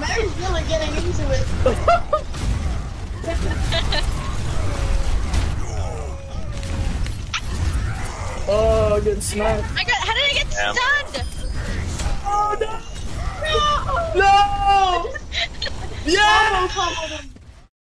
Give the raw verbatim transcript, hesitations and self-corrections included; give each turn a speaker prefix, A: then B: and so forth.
A: Mary's really getting into it.
B: Oh, good smack.
C: I got. How did I get
D: Damn.
C: stunned?
B: Oh no! No! No! Yeah!
A: Combo comboed him.